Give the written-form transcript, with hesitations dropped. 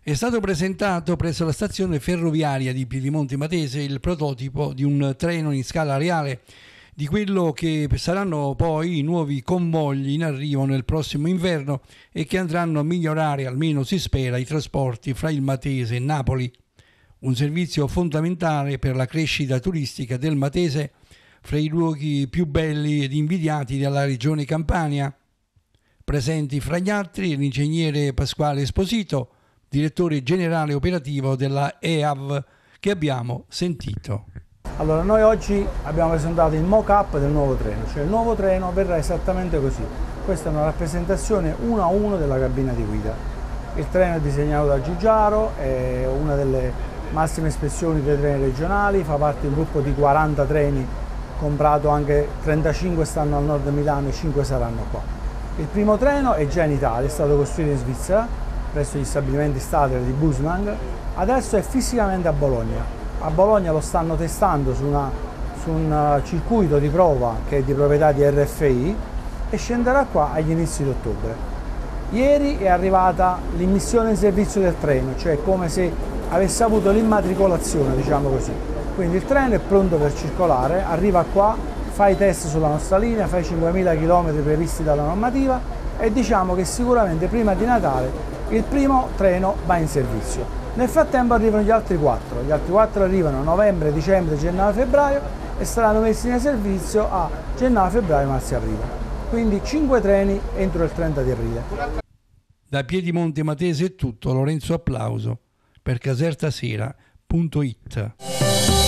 È stato presentato presso la stazione ferroviaria di Piedimonte Matese il prototipo di un treno in scala reale di quello che saranno poi i nuovi convogli in arrivo nel prossimo inverno e che andranno a migliorare, almeno si spera, i trasporti fra il Matese e Napoli. Un servizio fondamentale per la crescita turistica del Matese, fra i luoghi più belli ed invidiati della regione Campania. Presenti fra gli altri l'ingegnere Pasquale Esposito, direttore generale operativo della EAV, che abbiamo sentito. Allora, noi oggi abbiamo presentato il mock-up del nuovo treno, cioè il nuovo treno verrà esattamente così. Questa è una rappresentazione 1:1 della cabina di guida. Il treno è disegnato da Giugiaro, è una delle massime espressioni dei treni regionali, fa parte di un gruppo di 40 treni, comprato anche 35 stanno al nord Milano e 5 saranno qua. Il primo treno è già in Italia, è stato costruito in Svizzera, presso gli stabilimenti Stadler di Busenang, adesso è fisicamente a Bologna. A Bologna lo stanno testando su un circuito di prova che è di proprietà di RFI e scenderà qua agli inizi di ottobre. Ieri è arrivata l'immissione in servizio del treno, cioè come se avesse avuto l'immatricolazione, diciamo così. Quindi il treno è pronto per circolare, arriva qua, fa i test sulla nostra linea, fa i 5.000 km previsti dalla normativa e diciamo che sicuramente prima di Natale il primo treno va in servizio. Nel frattempo arrivano gli altri 4 arrivano a novembre, dicembre, gennaio, febbraio e saranno messi in servizio a gennaio, febbraio, marzo e aprile. Quindi 5 treni entro il 30 di aprile. Da Piedimonte Matese è tutto, Lorenzo Applauso per casertasera.it.